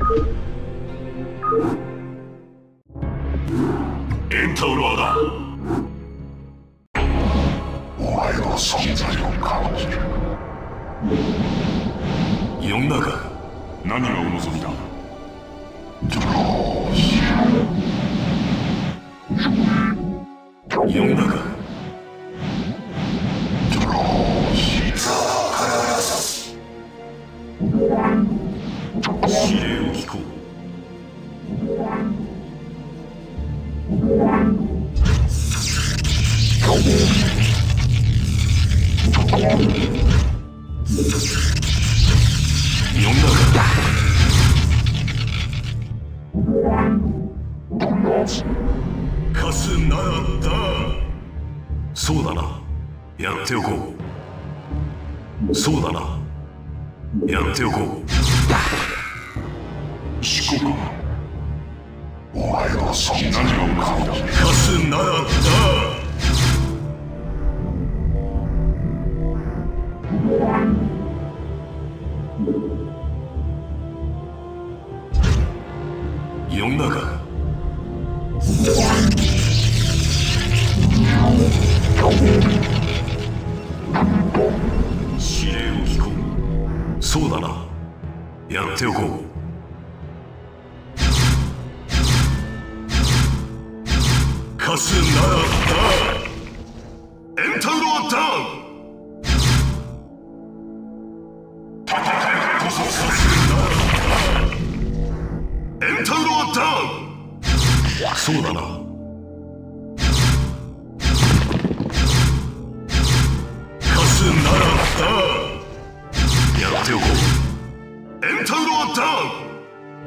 エンタウロアだ。お前の存在を感じる。呼んだか。何がお望みだ。呼んだか。指令を聞こう。呼んだか。カスならだ。そうだな。やっておこう。そうだな。やっておこう。四国。お前の存在を感じる。カスならだ。呼んだか。指令を聞こう。そうだな。やっておこう。カスならだ。エンタウロアダウン。戦いこそカスならだ。エンタウロアダウン。そうだな。カスならだ。やっておこう。エンタウロアダウン。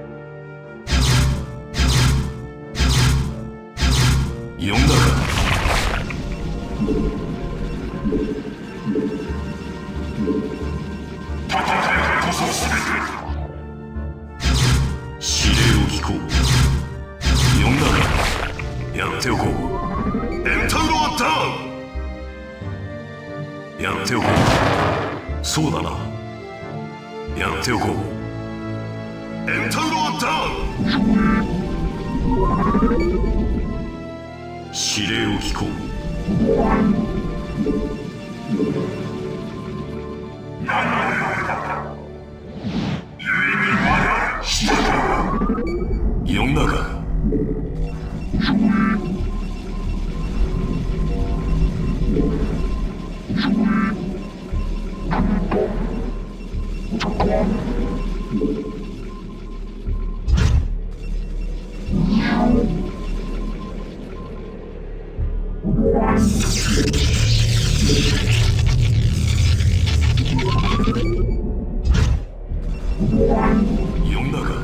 呼んだか。戦いこそ全て。指令を聞こう。呼んだか。やっておこう。エンタウロアダウン。やっておこう。そうだな。やっておこう。エンタウロアダウン。指令を聞こう。呼んだか。呼んだか。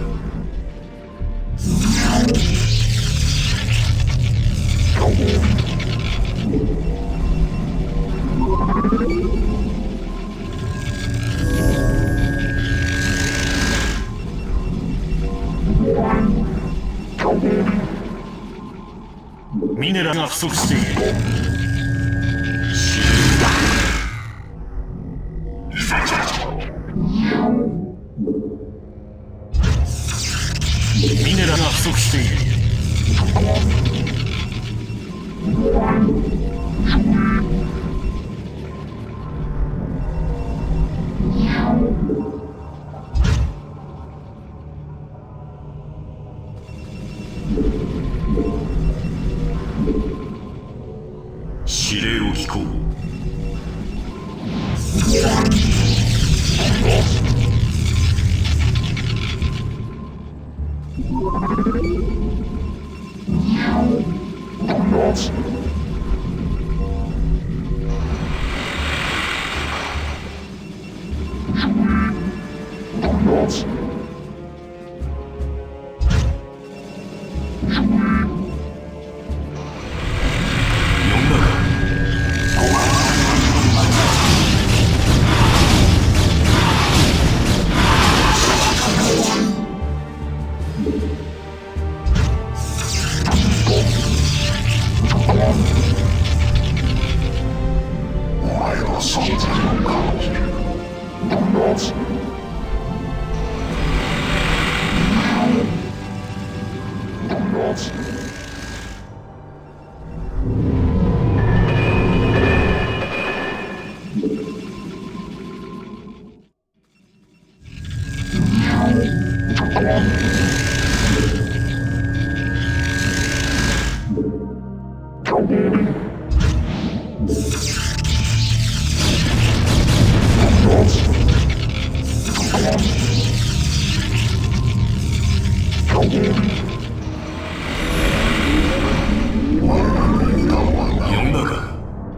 ミネラルが不足している。ミネラルが不足している。指令を聞こう。 呼んだか。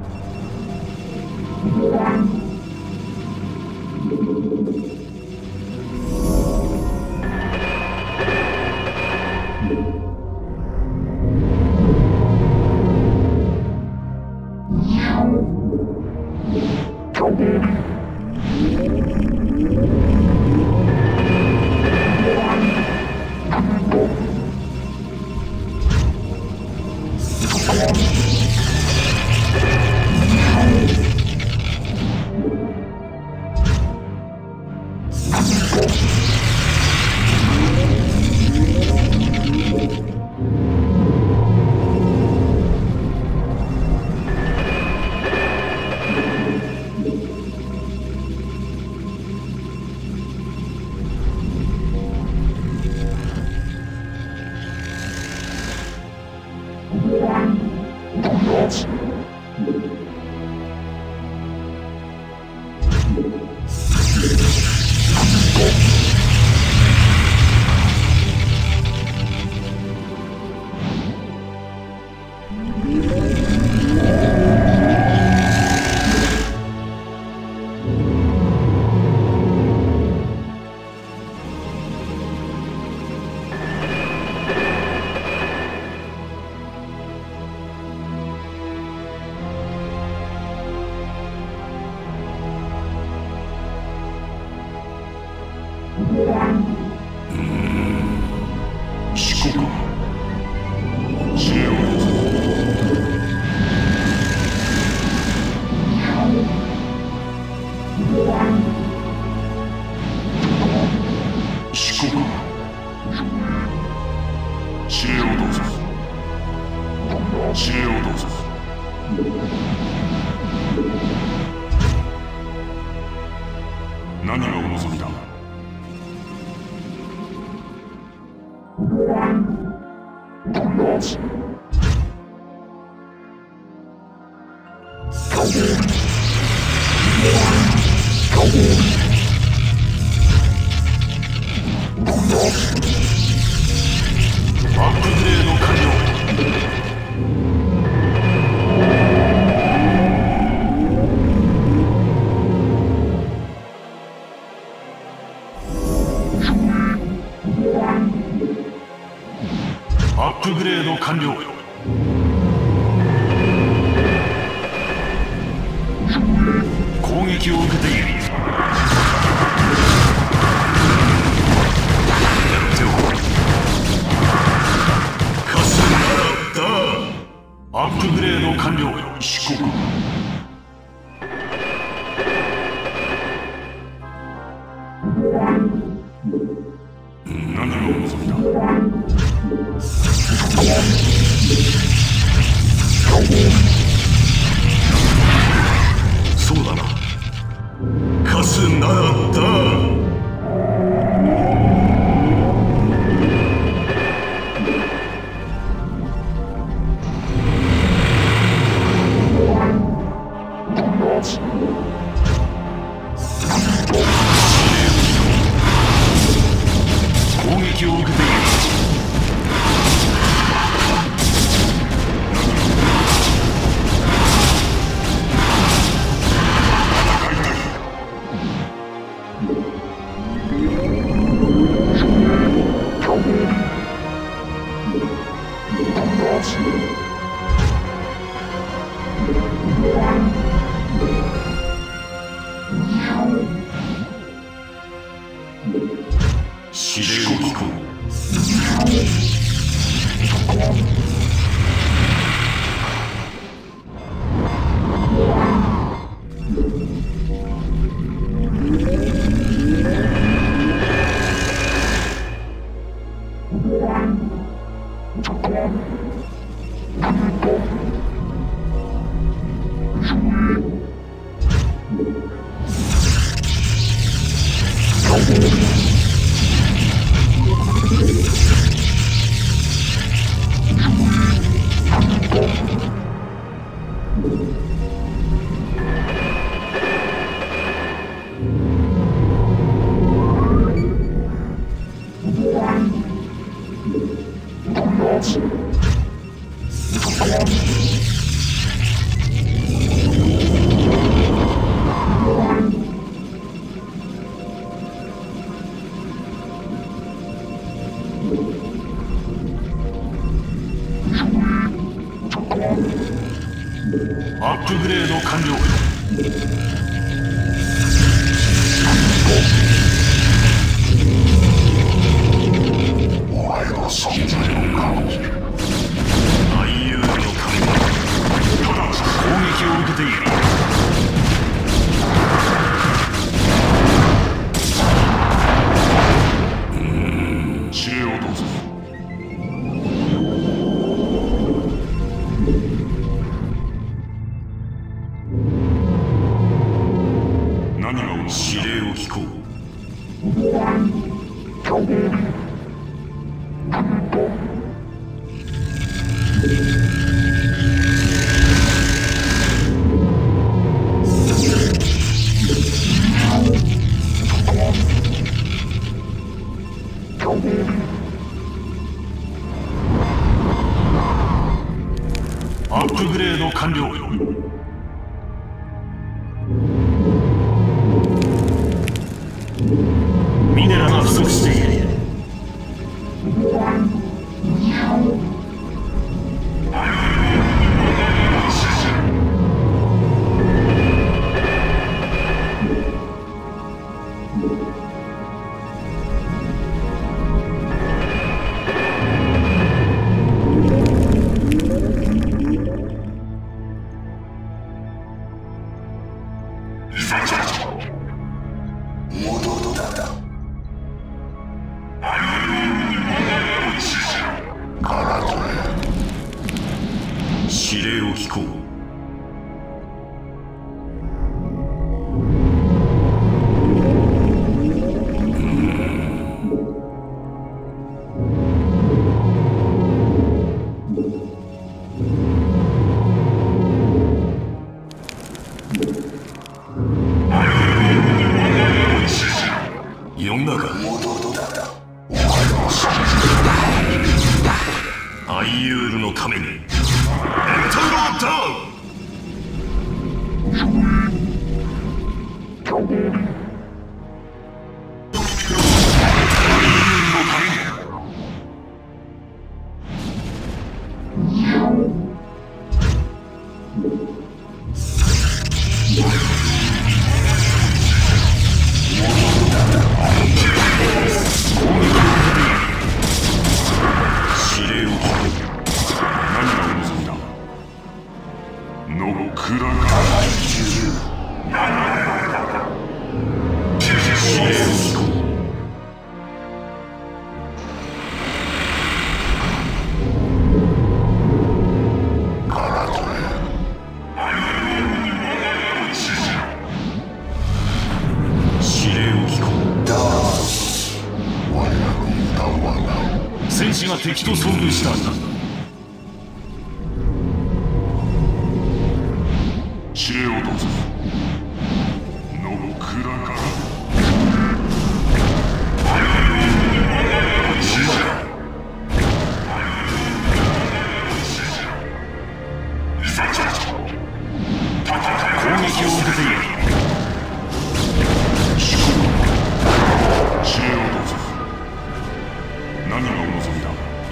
四国知恵を四国知恵をどうぞ。知恵をどうぞ。何がお望みだ。アップグレード完了。アップグレード完了。攻撃を受けている。やっておこう。カスナラダ。アップグレード完了。四国何がお望みだ。そうだな。カスナラダ。攻撃を受けている。指令を聞こう。 アップグレード完了。お前の存在を感じる。愛遊のために攻撃を受けている。指令をどうぞ。何が指令を聞こう。アップグレード完了。ミネラルが不足している。指令を聞こう。呼んだか。アイユールのためにエンタローダウン。戦士が敵と遭遇したんだ。指令をどうぞ。ノブクラから。攻撃を受けている。指令をどうぞ。何がお望みだ。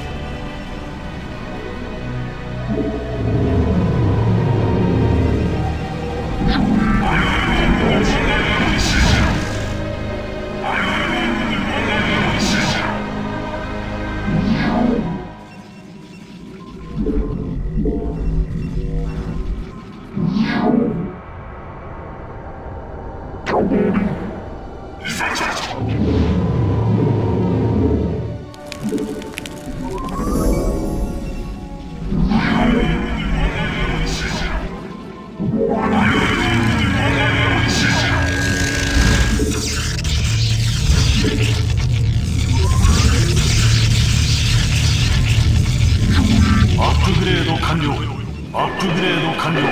アップグレード完了。アップグレード完了。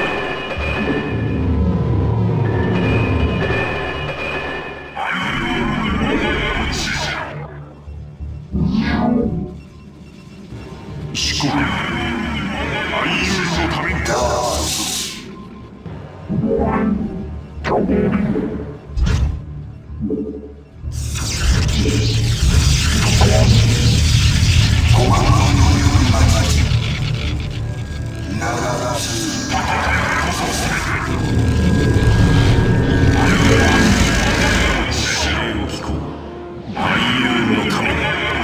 思考。アイユーズのために。長らす。 軍のために。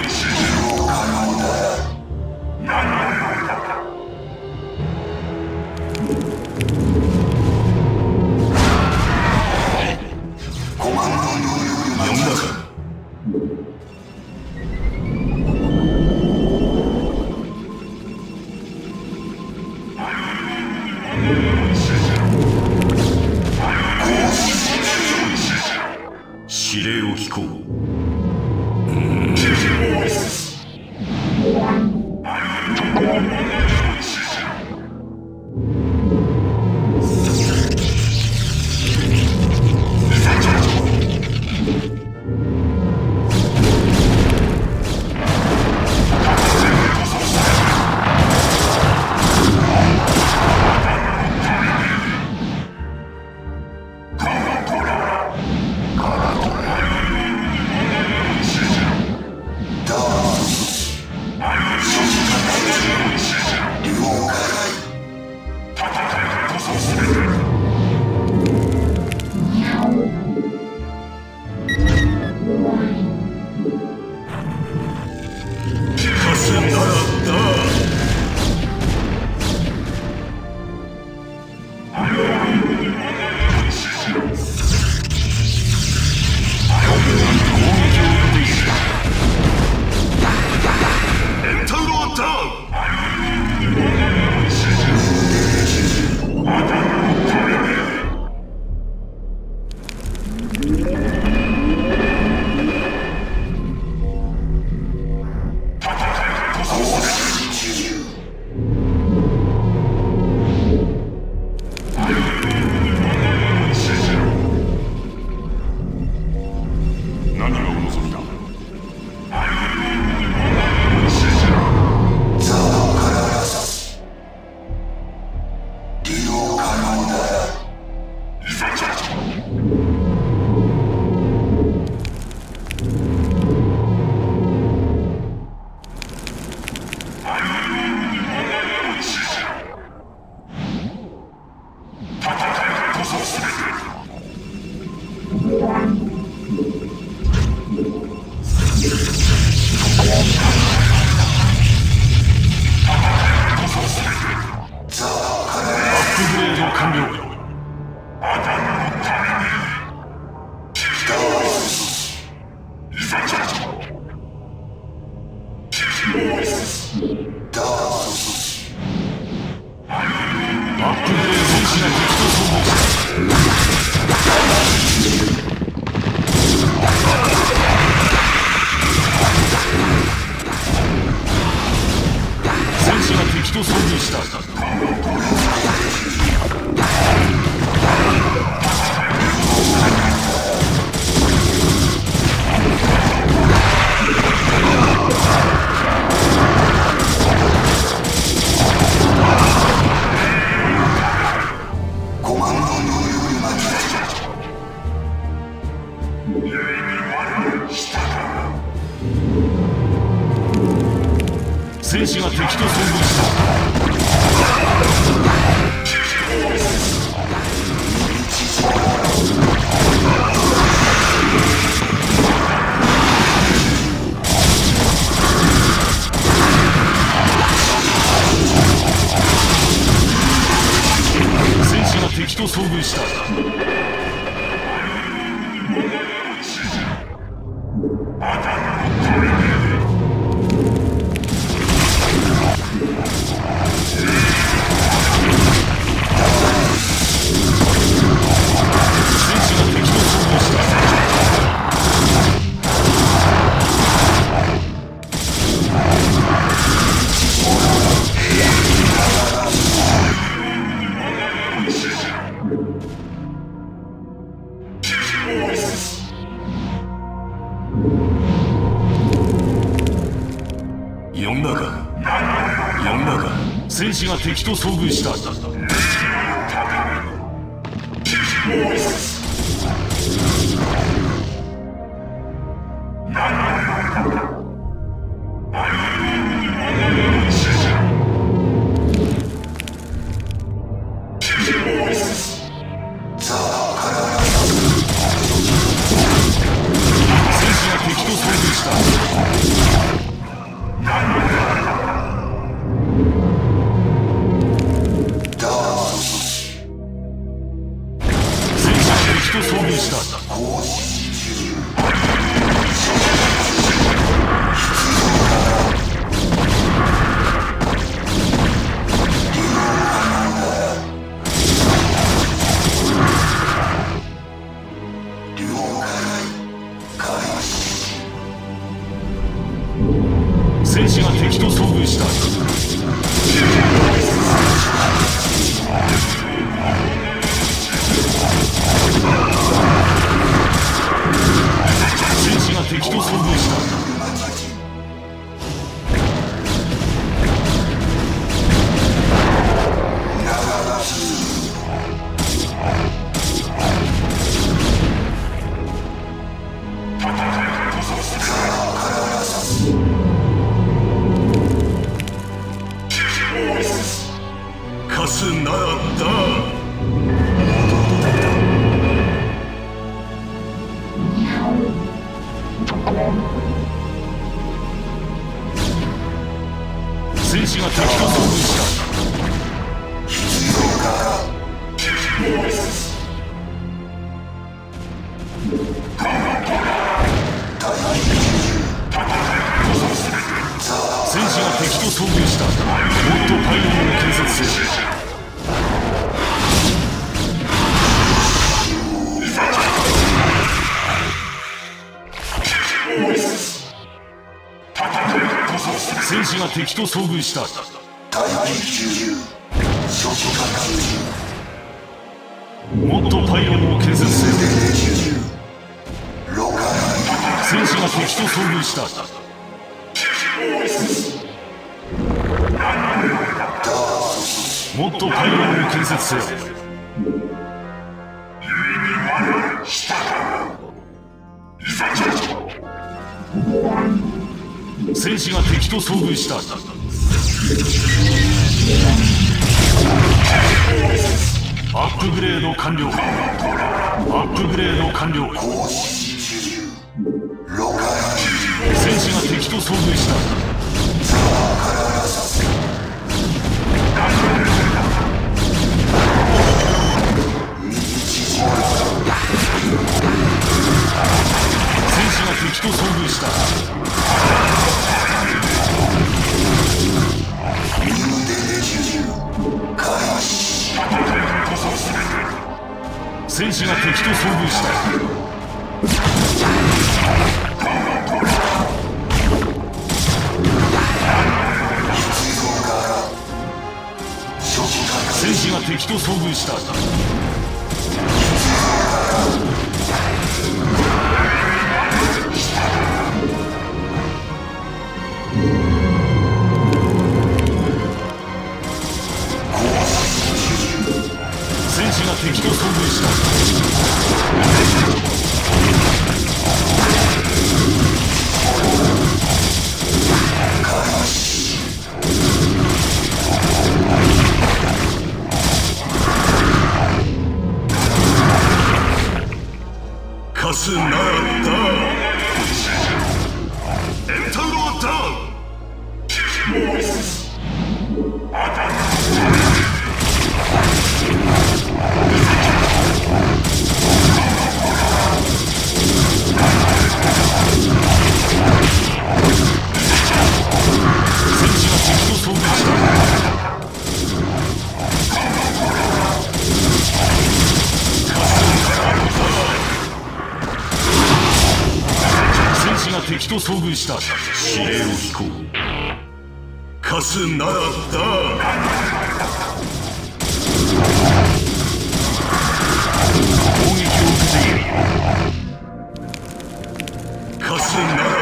呼んだか。指令を聞こう。戦士が敵と遭遇した。戦士が敵と遭遇した。呼んだか。戦士が敵と遭遇した。戦士が敵と遭遇した。 戦士が敵と遭遇した。戦士が敵と遭遇した。カスならだ。戦士が敵と遭遇した。戦士が敵と遭遇した。もっとパイロンを建設せよ。戦士が敵と遭遇した。もっとパイロンを建設せよ。戦士が敵と遭遇した。もっとパイロンを建設せよ。戦士が敵と遭遇した。アップグレード完了。アップグレード完了。戦士が敵と遭遇した。戦士が敵と遭遇した。戦士が敵と遭遇した。戦士が敵と遭遇した。戦士が敵と遭遇した。カスならだ。エンタローダウン。戦士が敵と遭遇した。戦士が敵と遭遇した。指令を聞こう。カスならだ。攻撃を受けている。カスならだ。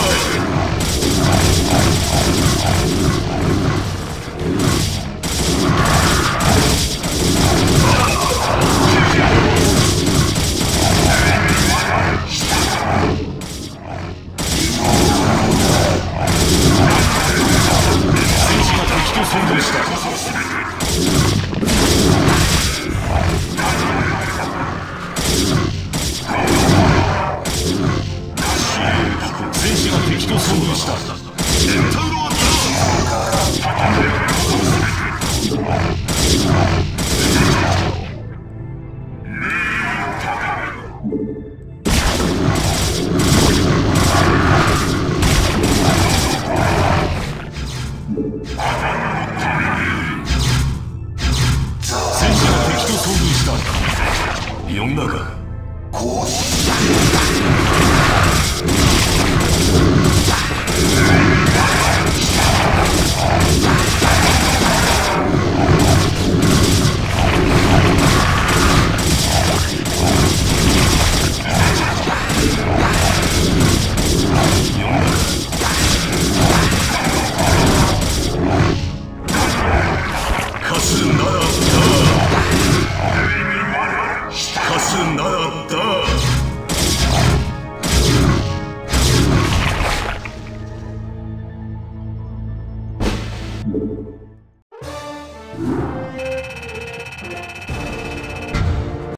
戦士が敵と遭遇した。戦士が敵と遭遇した。呼んだか。 う。